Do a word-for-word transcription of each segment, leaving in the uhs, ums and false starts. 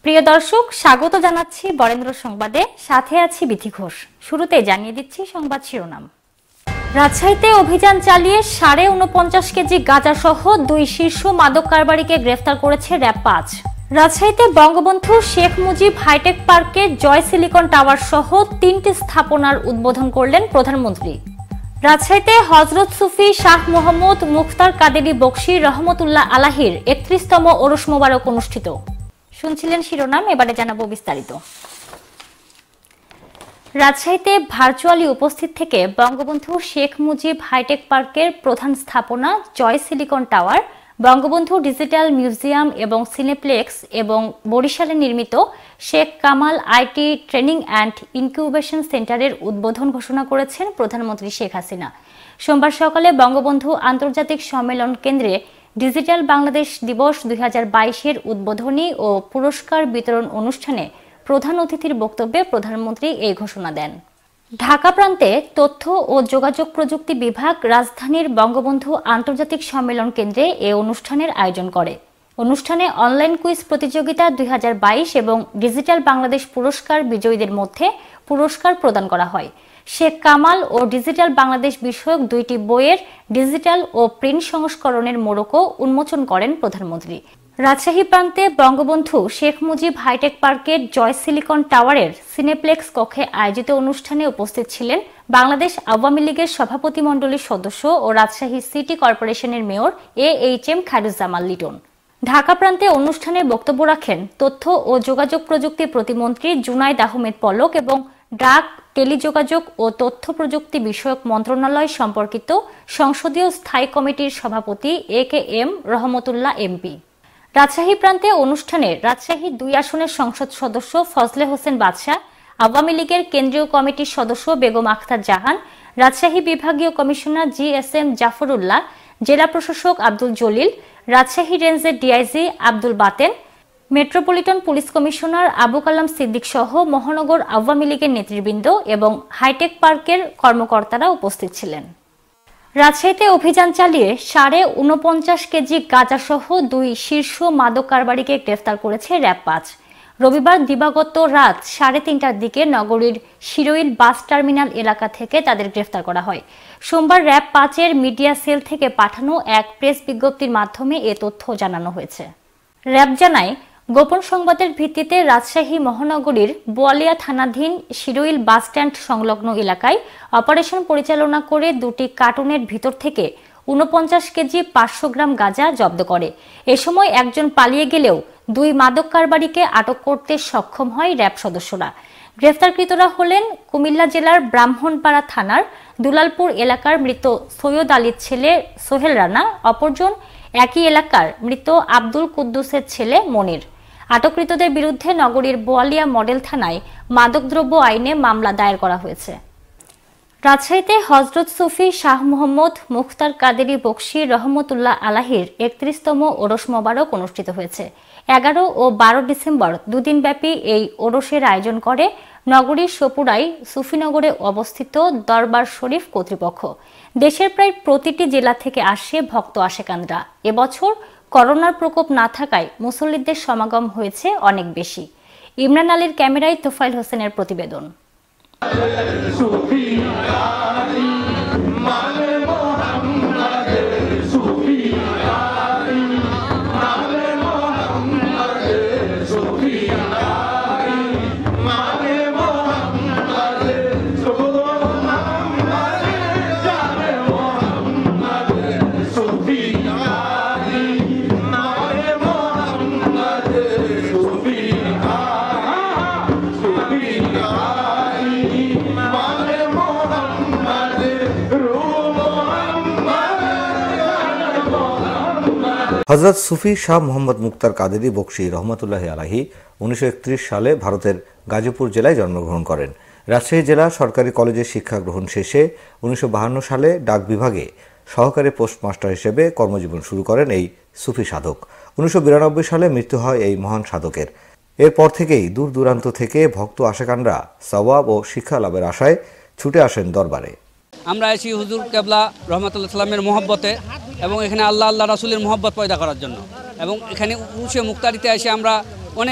প্রিয় দর্শক, স্বাগত জানাচ্ছি বরেন্দ্র সংবাদে। সাথে আছি বিথি ঘোষ। শুরুতে জানিয়ে দিচ্ছি সংবাদ শিরোনাম। রাজশাহীতে অভিযান চালিয়ে সাড়ে উনপঞ্চাশ কেজি গাঁজা সহ দুই শীর্ষ মাদক কারবারিকে গ্রেফতার করেছে র‍্যাব পাঁচ। রাজশাহীতে বঙ্গবন্ধু শেখ মুজিব হাইটেক পার্কে জয় সিলিকন টাওয়ার সহ তিনটি স্থাপনার উদ্বোধন করলেন প্রধানমন্ত্রী। রাজশাহীতে হযরত সুফি শাহ মোহাম্মদ মুখতার কাদেরী বকশী রহমতুল্লাহ আলাহির একত্রিশতম ওরস মোবারক অনুষ্ঠিত। শুনছিলেন শিরোনাম, এবারে জানাবো বিস্তারিত। রাজশাহীতে ভার্চুয়ালি উপস্থিত থেকে বঙ্গবন্ধু শেখ মুজিব হাইটেক পার্কের প্রধান স্থাপনা Joy silicon tower, Bangabandhu digital museum এবং সিনেপ্লেক্স এবং বরিশালে নির্মিত Sheikh Kamal IT training and incubation সেন্টারের উদ্বোধন ঘোষণা করেছেন প্রধানমন্ত্রী শেখ হাসিনা। সোমবার সকালে বঙ্গবন্ধু আন্তর্জাতিক সম্মেলন কেন্দ্রে ডিজিটাল বাংলাদেশ দিবস দুই হাজার বাইশের উদ্বোধনী ও পুরস্কার বিতরণ অনুষ্ঠানে প্রধান অতিথির বক্তব্যে প্রধানমন্ত্রী এই ঘোষণা দেন। ঢাকা প্রান্তে তথ্য ও যোগাযোগ প্রযুক্তি বিভাগ রাজধানীর বঙ্গবন্ধু আন্তর্জাতিক সম্মেলন কেন্দ্রে এ অনুষ্ঠানের আয়োজন করে। অনুষ্ঠানে অনলাইন কুইজ প্রতিযোগিতা দুই হাজার বাইশ এবং ডিজিটাল বাংলাদেশ পুরস্কার বিজয়ীদের মধ্যে পুরস্কার প্রদান করা হয়। শেখ কামাল ও ডিজিটাল বাংলাদেশ বিষয়ক দুইটি বইয়ের ডিজিটাল ও প্রিন্ট সংস্করণের মোড়কও উন্মোচন করেন প্রধানমন্ত্রী। রাজশাহী প্রান্তে বঙ্গবন্ধু শেখ মুজিব হাইটেক পার্কের জয় সিলিকন টাওয়ারের সিনেপ্লেক্স কক্ষে আয়োজিত অনুষ্ঠানে উপস্থিত ছিলেন বাংলাদেশ আওয়ামী লীগের সভাপতিমণ্ডলীর সদস্য ও রাজশাহী সিটি কর্পোরেশনের mayor A H M Khairuzzaman Liton. Dhaka প্রান্তে অনুষ্ঠানে বক্তব্য রাখেন তথ্য ও যোগাযোগ প্রযুক্তি প্রতিমন্ত্রী জুনাইদ আহমেদ পলক এবং ডাক, টেলিযোগাযোগ ও তথ্য প্রযুক্তি বিষয়ক মন্ত্রণালয় সম্পর্কিত সংসদীয় স্থায়ী কমিটির সভাপতি A K M Rahmatullah MP. Rajshahi প্রান্তে অনুষ্ঠানে রাজশাহী দুই আসনের সংসদ সদস্য ফজলে হোসেন বাদশাহ, আওয়ামী লীগের কেন্দ্রীয় কমিটির সদস্য বেগম আখতার জাহান, রাজশাহী বিভাগীয় commissioner G S M Zafarullah, জেলা প্রশাসক আব্দুল জলিল, রাজশাহী রেঞ্জের DIG Abdul Baten, metropolitan police commissioner Abu Kalam Siddique সহ মহানগর আওয়ামী লীগের নেতৃবৃন্দ এবং হাইটেক পার্কের কর্মকর্তারা উপস্থিত ছিলেন। রাজশাহীতে অভিযান চালিয়ে সাড়ে উনপঞ্চাশ কেজি গাঁজা সহ দুই শীর্ষ মাদক কারবারিকে গ্রেফতার করেছে র‍্যাব পাঁচ। রবিবার দিবাগত রাত সাড়ে তিনটার দিকে নগরীর শিরোইল বাস টার্মিনাল এলাকা থেকে তাদের গ্রেফতার করা হয়। সোমবার র‍্যাব পাঁচের মিডিয়া সেল থেকে পাঠানো এক প্রেস বিজ্ঞপ্তির মাধ্যমে এ তথ্য জানানো হয়েছে। র‍্যাব জানায়, গোপন সংবাদের ভিত্তিতে রাজশাহী মহানগরীর বোয়ালিয়া থানাধীন শিরোইল বাস স্ট্যান্ড সংলগ্ন এলাকায় অপারেশন পরিচালনা করে দুটি কার্টুনের ভিতর থেকে উনপঞ্চাশ কেজি পাঁচশো গ্রাম গাঁজা জব্দ করে। এ সময় একজন পালিয়ে গেলেও দুই মাদক কারবারিকে আটক করতে সক্ষম হয় র‍্যাব সদস্যরা। গ্রেফতারকৃতরা হলেন কুমিল্লা জেলার ব্রাহ্মণপাড়া থানার দুলালপুর এলাকার মৃত সৈয়দ আলীর ছেলে সোহেল রানা, অপরজন একই এলাকার মৃত আব্দুল কুদ্দুসের ছেলে মনির। আটককৃতদের বিরুদ্ধে নগরীর বোয়ালিয়া মডেল থানায় মাদকদ্রব্য আইনে মামলা দায়ের করা হয়েছে। রাজশাহীতে হযরত সুফি শাহ মোহাম্মদ মুখতার কাদেরী বকশী রহমতুল্লাহ আলাহির একত্রিশতম ওরস মোবারক অনুষ্ঠিত হয়েছে। এগারো ও বারো ডিসেম্বর দুদিনব্যাপী এই ওরসের আয়োজন করে নগরীর সপুরাই সুফিনগরে অবস্থিত দরবার শরীফ কর্তৃপক্ষ। দেশের প্রায় প্রতিটি জেলা থেকে আসে ভক্ত আশেকানরা। এবছর করোনার প্রকোপ না থাকায় মুসল্লিদের সমাগম হয়েছে অনেক বেশি। ইমরান আলীর ক্যামেরায় তোফাইল হোসেনের প্রতিবেদন। হযরত সুফি শাহ মোহাম্মদ মুখতার কাদেরী বকশী রহমতুল্লাহ আলাহি উনিশশো একত্রিশ সালে ভারতের গাজীপুর জেলায় জন্মগ্রহণ করেন। রাজশাহী জেলা সরকারি কলেজে শিক্ষা গ্রহণ শেষে উনিশশো বাহান্ন সালে ডাক বিভাগে সহকারী পোস্টমাস্টার হিসেবে কর্মজীবন শুরু করেন এই সুফি সাধক। উনিশশো বিরানব্বই সালে মৃত্যু হয় এই মহান সাধকের। এরপর থেকেই দূর দূরান্ত থেকে ভক্ত আশেকানরা সওয়াব ও শিক্ষা লাভের আশায় ছুটে আসেন দরবারে। আমরা আছি হুজুর কেবলা রহমতুল্লাহ সাল্লামের মহব্বতে এবং এখানে আল্লাহ আল্লাহ রাসুলের মহব্বত পয়দা করার জন্য, এবং এখানে উরুসে মুক্তারিতে এসে আমরা অনেক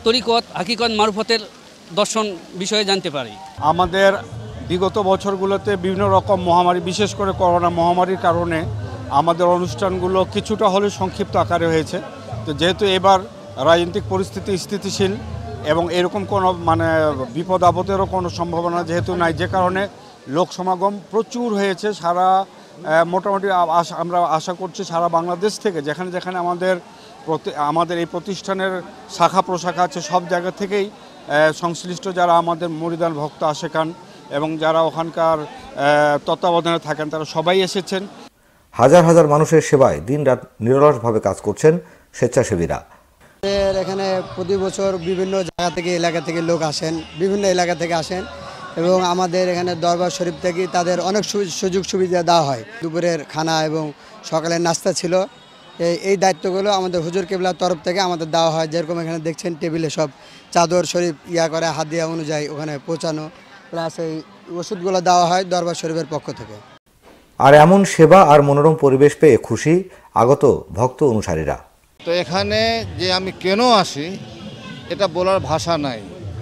তরিকত হাকিকত মারফতের দর্শন বিষয়ে জানতে পারি। আমাদের বিগত বছরগুলোতে বিভিন্ন রকম মহামারী, বিশেষ করে করোনা মহামারীর কারণে আমাদের অনুষ্ঠানগুলো কিছুটা হলেও সংক্ষিপ্ত আকারে হয়েছে। তো যেহেতু এবার রাজনৈতিক পরিস্থিতি স্থিতিশীল এবং এরকম কোনো মানে বিপদ আপদেরও কোনো সম্ভাবনা যেহেতু নাই, যে কারণে লোক সমাগম প্রচুর হয়েছে। সারা মোটামুটি আমরা আশা করছি সারা বাংলাদেশ থেকে যেখানে যেখানে আমাদের আমাদের এই প্রতিষ্ঠানের শাখা প্রশাখা আছে, সব জায়গা থেকেই সংশ্লিষ্ট যারা আমাদের মুরিদান ভক্ত আশেকান এবং যারা ওখানকার তত্ত্বাবধানে থাকেন তারা সবাই এসেছেন। হাজার হাজার মানুষের সেবায় দিনরাত নিরলসভাবে কাজ করছেন স্বেচ্ছাসেবীরা। এখানে প্রতি বছর বিভিন্ন জায়গা থেকে এলাকা থেকে লোক আসেন, বিভিন্ন এলাকা থেকে আসেন এবং আমাদের এখানে দরবার শরীফ থেকে তাদের অনেক সুযোগ সুবিধা দেওয়া হয়। দুপুরের খানা এবং সকালের নাস্তা ছিল, এই দায়িত্বগুলো আমাদের হুজুর কেবলার তরফ থেকে আমাদের দেওয়া হয়। যেরকম এখানে দেখছেন টেবিলে সব চাদর শরীফ ইয়া করে হাদিয়া অনুযায়ী ওখানে পৌঁছানো, প্লাস এই ওষুধগুলো দেওয়া হয় দরবার শরীফের পক্ষ থেকে। আর এমন সেবা আর মনোরম পরিবেশ পেয়ে খুশি আগত ভক্ত অনুসারীরা। তো এখানে যে আমি কেন আসি এটা বলার ভাষা নাই।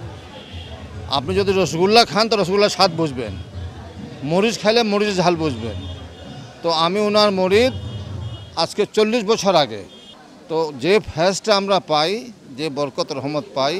আপনি যদি রসগোল্লা খান তো রসগোল্লার স্বাদ বুঝবেন, মরিচ খাইলে মরিচের ঝাল বুঝবেন। তো আমি ওনার মরিদ আজকে চল্লিশ বছর আগে। তো যে ফ্যাসটা আমরা পাই, যে বরকত রহমত পাই,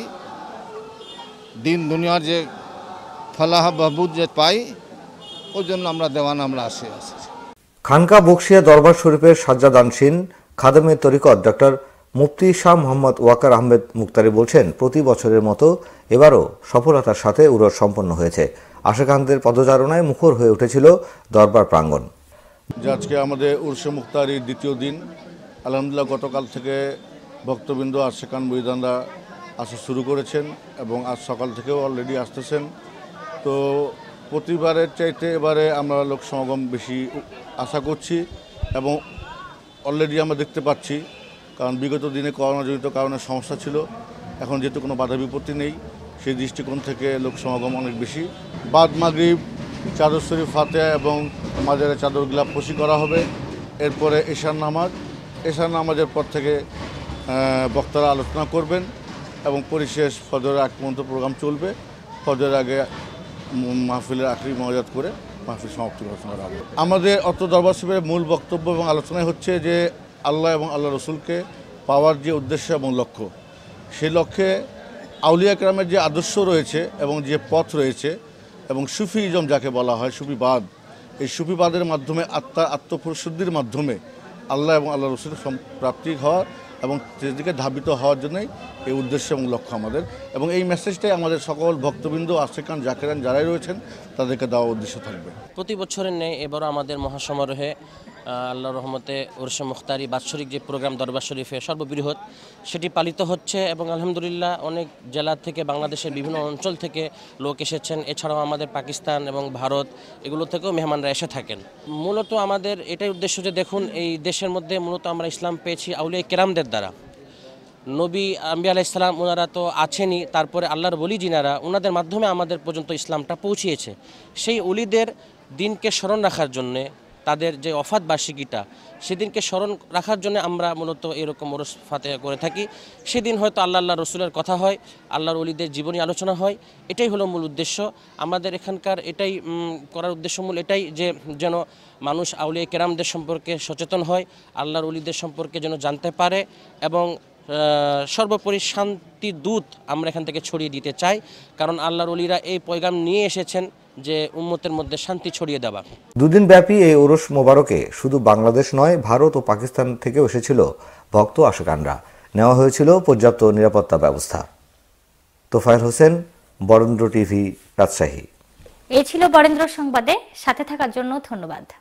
দিন দুনিয়ার যে ফলাহ বাহবুদ যে পাই, ওই জন্য আমরা দেওয়ানা আমরা আসি আসি খানকা বকশিয়া দরবার শরীফের সাজ্জাদানশীন খাদেমে তরিকত ডক্টর মুফতি শাহ মোহাম্মদ ওয়াকার আহমেদ মুক্তারি বলছেন, প্রতি বছরের মতো এবারও সফলতার সাথে উরস সম্পন্ন হয়েছে। আশেকানদের পদচারণায় মুখর হয়ে উঠেছিল দরবার প্রাঙ্গণ। আজকে আমাদের উরসে মুক্তারির দ্বিতীয় দিন। আলহামদুলিল্লাহ গতকাল থেকে ভক্তবৃন্দ আশেকান মুরিদানরা আসা শুরু করেছেন এবং আজ সকাল থেকেও অলরেডি আসতেছেন। তো প্রতিবারের চাইতে এবারে আমরা লোক সমাগম বেশি আশা করছি এবং অলরেডি আমরা দেখতে পাচ্ছি, কারণ বিগত দিনে করোনাজনিত কারণে সমস্যা ছিল। এখন যেহেতু কোনো বাধা বিপত্তি নেই, সেই দৃষ্টিকোণ থেকে লোক সমাগম অনেক বেশি। বাদ মাগরিব চাদর শরীফ ফাতিহা এবং মাজারে চাদর গিলাপ পশি করা হবে। এরপরে এশার নামাজ, এশার নামাজের পর থেকে বক্তারা আলোচনা করবেন এবং পরিশেষ ফজরের আগ পর্যন্ত প্রোগ্রাম চলবে। ফজরের আগে মাহফিলের আখরি মজাত করে মাহফিল সমাপ্তি ঘোষণা করা হবে। আমাদের অত্র দরবার শরীফের মূল বক্তব্য এবং আলোচনায় হচ্ছে যে আল্লাহ এবং আল্লাহ রসুলকে পাওয়ার যে উদ্দেশ্য এবং লক্ষ্য, সেই লক্ষ্যে আউলিয়া কেরামের যে আদর্শ রয়েছে এবং যে পথ রয়েছে এবং সুফিজম যাকে বলা হয়, সুফিবাদ, এই সুফিবাদের মাধ্যমে আত্মার আত্মপরিশুদ্ধির মাধ্যমে আল্লাহ এবং আল্লাহ রসুল প্রাপ্তি হওয়ার এবং সেদিকে ধাবিত হওয়ার জন্যই এই উদ্দেশ্য এবং লক্ষ্য আমাদের। এবং এই মেসেজটাই আমাদের সকল ভক্তবৃন্দ আশেকান জাকেরান যারাই রয়েছেন তাদেরকে দেওয়া উদ্দেশ্য থাকবে। প্রতি বছরের নেই এবারও আমাদের মহাসমারোহে আল্লাহ রহমতে উরসে মুখতারি বাৎসরিক যে প্রোগ্রাম দরবার শরীফে সর্ববৃহৎ, সেটি পালিত হচ্ছে এবং আলহামদুলিল্লাহ অনেক জেলা থেকে বাংলাদেশের বিভিন্ন অঞ্চল থেকে লোক এসেছেন। এছাড়াও আমাদের পাকিস্তান এবং ভারত এগুলো থেকেও মেহমানরা এসে থাকেন। মূলত আমাদের এটাই উদ্দেশ্য যে দেখুন, এই দেশের মধ্যে মূলত আমরা ইসলাম পেয়েছি আউলিয়া কেরামদের দ্বারা। নবী আম্বিয়া আলাইহিস সালাম ওনারা তো আছেনই, তারপরে আল্লাহর ওলি যিনারা, ওনাদের মাধ্যমে আমাদের পর্যন্ত ইসলামটা পৌঁছিয়েছে। সেই ওলিদের দিনকে স্মরণ রাখার জন্যে, তাদের যে ওফাত বার্ষিকীটা সেদিনকে স্মরণ রাখার জন্য আমরা মূলত এরকম ওরস ফাতিহা করে থাকি। সেদিন হয়তো আল্লাহ আল্লাহ রসুলের কথা হয়, আল্লাহর ওলিদের জীবনী আলোচনা হয়। এটাই হলো মূল উদ্দেশ্য আমাদের এখানকার। এটাই করার উদ্দেশ্য মূল এটাই যে যেন মানুষ আউলিয়া কেরামদের সম্পর্কে সচেতন হয়, আল্লাহর ওলিদের সম্পর্কে যেন জানতে পারে এবং সর্বোপরি শান্তির দূত আমরা এখান থেকে ছড়িয়ে দিতে চাই। কারণ আল্লাহর ওলিরা এই পয়গাম নিয়ে এসেছেন যে উম্মতের মধ্যে শান্তি ছড়িয়ে দেওয়া। দুদিন ব্যাপী এই ওরস মোবারকে শুধু বাংলাদেশ নয়, ভারত ও পাকিস্তান থেকেও এসেছিল ভক্ত আশেকানরা। নেওয়া হয়েছিল পর্যাপ্ত নিরাপত্তা ব্যবস্থা। তোফায়েল হোসেন, বরেন্দ্র টিভি, রাজশাহী। এই ছিল বরেন্দ্র সংবাদে। সাথে থাকার জন্য ধন্যবাদ।